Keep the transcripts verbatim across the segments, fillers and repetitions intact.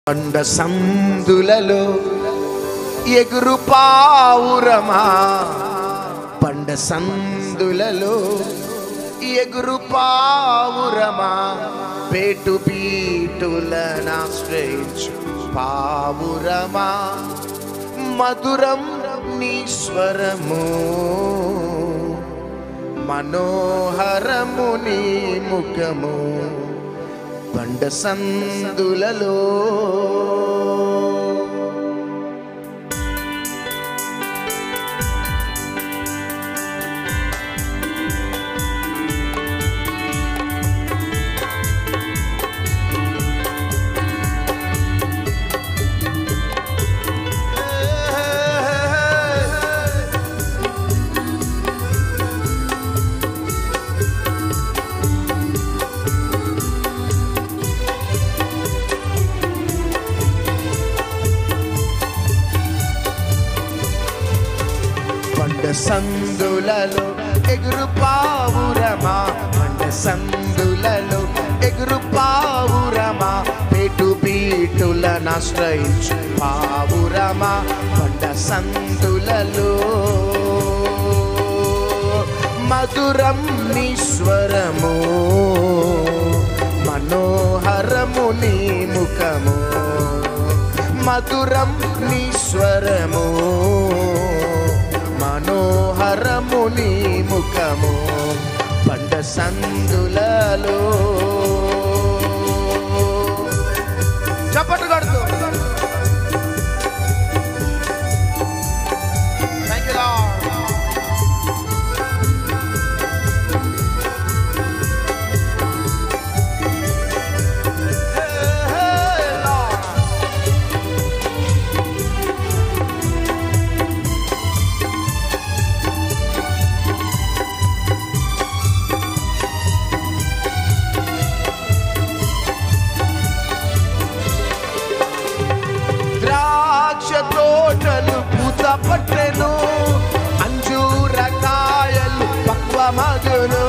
కొండ సందులలో ఎగురు పావురమా, పండ సందులలో ఎగురు పావురమా, పేటు పీటులనాశ్రయించు పావురమా, మధురం నీ స్వరము, మనోహరము నీ ముఖము, పండ సందులలో సందులలో ఎగురు పావురమా, పండ సందులలో ఎగురు పావురమా, పేటు పీటులనాశ్రయించు పావురమా, పండ సందులలో మధురం నీ స్వరము, మనోహరము నీ ముఖము, మధురం నీ స్వరము, మనోహరము నీ ముఖము, పండ సందులలో చప్పట్లు కొడుతూ థాంక్ యూ లార్డ్. తోటలు పూత పట్టెను, అంజూర కాయలు పక్వమగును,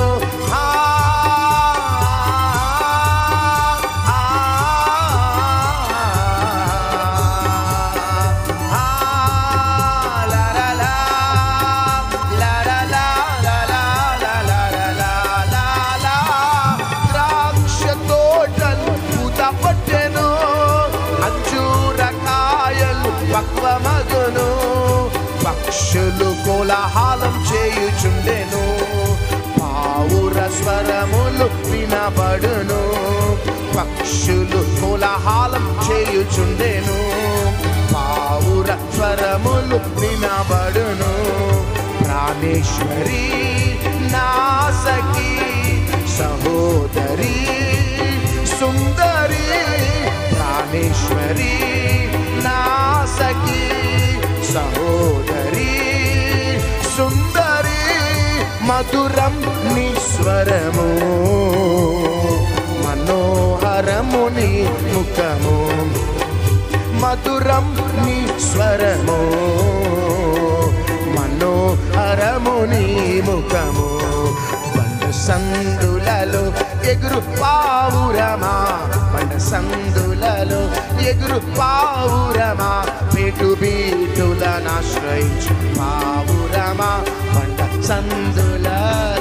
ద్రాక్ష తోటలు పూత పట్టెను, అంజూర పక్వమగును, పక్షులు కోలాహలం చేయుచుండెను, పావుర స్వరములు వినబడును, పక్షులు కోలాహలం చేయుచుండెను, పావుర స్వరములు వినబడును, ప్రాణేశ్వరి నాసకి సహోదరి సుందరి, ప్రాణేశ్వరి నాసకి సహోదరి సుందరి, మధురం నీ స్వరము, మనోహరము నీ ముఖము, మధురం నీ స్వరము, మనోహరము నీ ముఖము, పండ సందులలో ఎగురు పావురమా, పండ సందులలో ఎగురు పావురమా, పేటు పీటులనాశ్రయించు పావురమా, పండ సందులలో